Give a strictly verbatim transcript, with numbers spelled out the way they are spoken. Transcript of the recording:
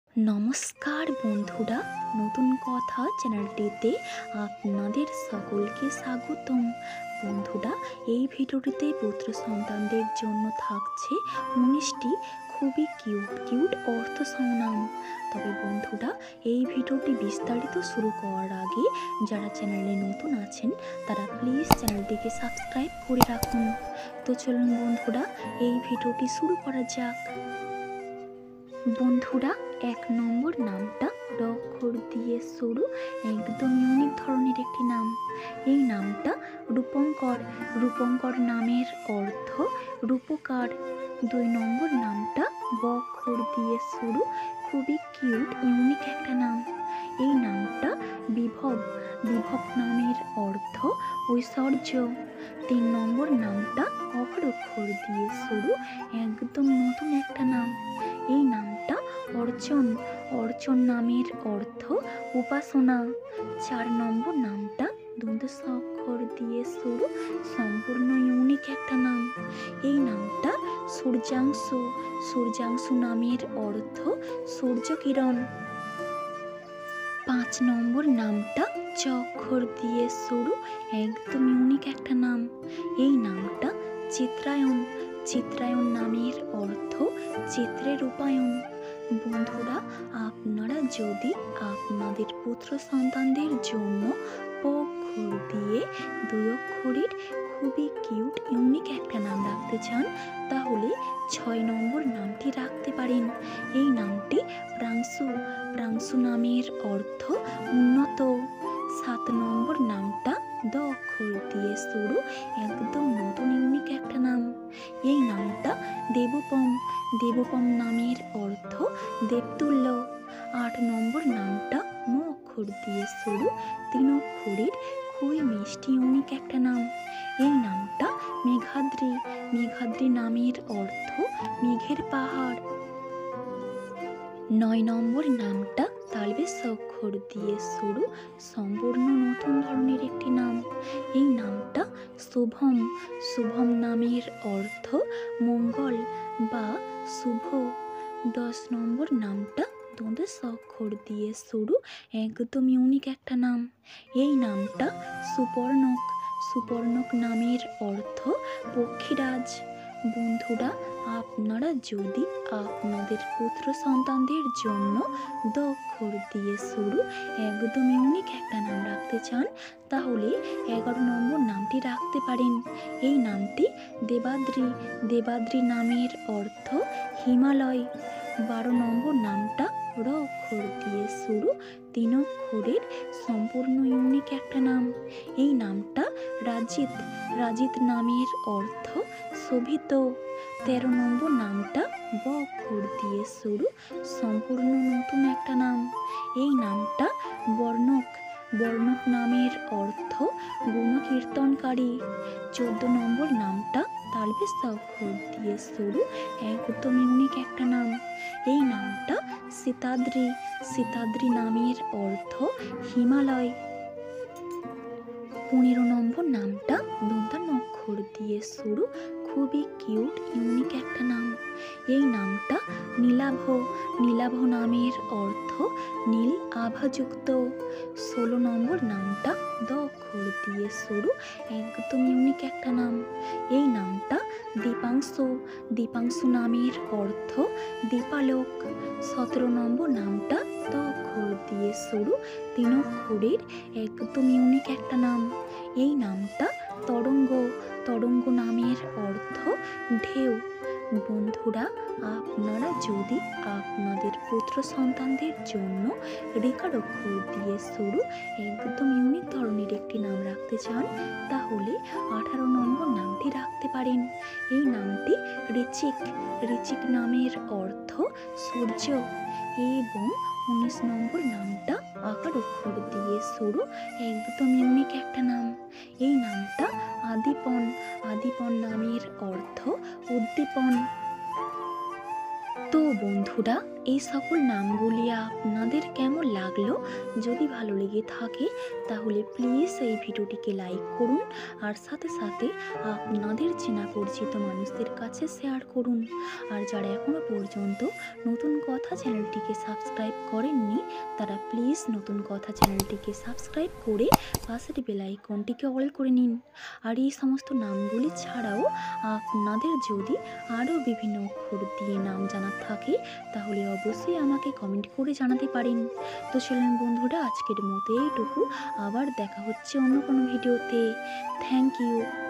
নমস্কার বন্ধুরা, নতুন কথা চ্যানেলটিতে আপনাদের সকলকে স্বাগতম। বন্ধুরা, এই ভিডিওটিতে পুত্র সন্তানদের জন্য থাকছে উনিশটি খুবই কিউট কিউট অর্থ সংনাম। তবে বন্ধুরা, এই ভিডিওটি বিস্তারিত শুরু করার আগে যারা চ্যানেলে নতুন আছেন তারা প্লিজ চ্যানেলটিকে সাবস্ক্রাইব করে রাখুন। তো চলুন বন্ধুরা, এই ভিডিওটি শুরু করা যাক। বন্ধুরা, এক নম্বর নামটা র অক্ষর দিয়ে শুরু, একদম ইউনিক ধরনের একটি নাম। এই নামটা রূপঙ্কর। রূপঙ্কর নামের অর্থ রূপকার। দুই নম্বর নামটা ব অক্ষর দিয়ে শুরু, খুবই কিউট ইউনিক একটা নাম। এই নামটা বিভব। বিভব নামের অর্থ ঐশ্বর্য। তিন নম্বর নামটা অক্ষর অক্ষর দিয়ে শুরু, একদম নতুন একটা নাম। এই নামটা অর্চন। অর্চন নামের অর্থ উপাসনা। চার নম্বর নামটা দ্বন্দ্ব স অক্ষর দিয়ে শুরু, সম্পূর্ণ ইউনিক একটা নাম। এই নামটা সূর্যাংশু। সূর্যাংশু নামের অর্থ সূর্যকিরণ। পাঁচ নম্বর নামটা চ অক্ষর দিয়ে শুরু, একদম ইউনিক একটা নাম। এই নামটা চিত্রায়ন। চিত্রায়ন নামের অর্থ চিত্রে রূপায়ণ। বন্ধুরা, আপনারা যদি আপনাদের পুত্র সন্তানদের জন্য প অক্ষর দিয়ে দুই অক্ষরের খুবই কিউট ইউনিক একটা নাম রাখতে চান, তাহলে ছয় নম্বর নামটি রাখতে পারেন। এই নামটি প্রাংশু। প্রাংশু নামের অর্থ উন্নত। সাত নম্বর নামটা দ অক্ষর দিয়ে শুরু, একদম নতুন ইউনিক একটা নাম। এই নামটা দেবপম। দেবপম নামের অর্থ দেবতুল্য। আট নম্বর নামটা ম অক্ষর দিয়ে শুরু, তিন অক্ষরের খুবই মিষ্টি ইউনিক একটা নাম। এই নামটা মেঘাদ্রি। মেঘাদ্রি নামের অর্থ মেঘের পাহাড়। নয় নম্বর নামটা তালবেশ অক্ষর দিয়ে শুরু, সম্পূর্ণ নতুন ধরনের একটি নাম। এই নামটা শুভম। শুভম নামের অর্থ মঙ্গল বা শুভ। দশ নম্বর নামটা দ্বন্দ্ব স অক্ষর দিয়ে শুরু, একদম ইউনিক একটা নাম। এই নামটা সুপর্ণক। সুপর্ণক নামের অর্থ পক্ষীরাজ। বন্ধুরা, আপনারা যদি আপনাদের পুত্র সন্তানদের জন্য দ অক্ষর দিয়ে শুরু, একদম ইউনিক একটা নাম রাখতে চান, তাহলে এগারো নম্বর নামটি রাখতে পারেন। এই নামটি দেবাদ্রি। দেবাদ্রি নামের অর্থ হিমালয়। বারো নম্বর নামটা র অক্ষর দিয়ে শুরু, তিন অক্ষরের সম্পূর্ণ ইউনিক একটা নাম। এই নামটা রাজিত। রাজিত নামের অর্থ শোভিত। তেরো নম্বর নামটা ব অক্ষর দিয়ে শুরু, সম্পূর্ণ নতুন একটা নাম। এই নামটা বর্ণক। বর্ণক নামের অর্থ গুণকীর্তনকারী। চোদ্দ নম্বর নামটা তালবেশ অক্ষর দিয়ে শুরু, একদম ইউনিক একটা নাম। এই নামটা সীতাদ্রি। সীতাদ্রি নামের অর্থ হিমালয়। পনেরো নম্বর নামটা দন্তান্ন অক্ষর দিয়ে শুরু, খুবই কিউট ইউনিক একটা নাম। এই নামটা নীলাভ। নীলাভ নামের অর্থ নীল আভাযুক্ত। ষোলো নম্বর নামটা দ অক্ষর দিয়ে শুরু, একদম ইউনিক একটা নাম। এই নামটা দীপাংশু। দীপাংশু নামের অর্থ দীপালোক। সতেরো নম্বর নামটা ত অক্ষর দিয়ে শুরু, তিন অক্ষরের একদম ইউনিক একটা নাম। এই নামটা তরঙ্গ। তরঙ্গ নামের অর্থ ঢেউ। বন্ধুরা, আপনারা যদি আপনাদের পুত্র সন্তানদের জন্য রেখার অক্ষর দিয়ে শুরু, একদম ইউনিক ধরনের একটি নাম রাখতে চান, তাহলে আঠারো নম্বর নামটি রাখতে পারেন। এই নামটি ঋচিক। ঋচিক নামের অর্থ সূর্য। এবং উনিশ নম্বর নামটা আকার অক্ষর দিয়ে শুরু, একদম ইউনিক একটা নাম। এই নামটা আদিপন। আদিপন নামের অর্থ উদ্দীপন। তো বন্ধুরা, এই সকল নামগুলি আপনাদের কেমন লাগলো? যদি ভালো লেগে থাকে তাহলে প্লিজ এই ভিডিওটিকে লাইক করুন, আর সাথে সাথে আপনাদের চেনা পরিচিত মানুষদের কাছে শেয়ার করুন। আর যারা এখনও পর্যন্ত নতুন কথা চ্যানেলটিকে সাবস্ক্রাইব করেননি তারা প্লিজ নতুন কথা চ্যানেলটিকে সাবস্ক্রাইব করে পাশের বেল আইকনটিকে অল করে নিন। আর এই সমস্ত নামগুলি ছাড়াও আপনাদের যদি আরও বিভিন্ন অক্ষর দিয়ে নাম জানা থাকে তাহলে অবশ্যই আমাকে কমেন্ট করে জানাতে পারেন। তো চলুন বন্ধুরা, আজকের মতো এইটুকু। আবার দেখা হচ্ছে অন্য কোনো ভিডিওতে। Thank you.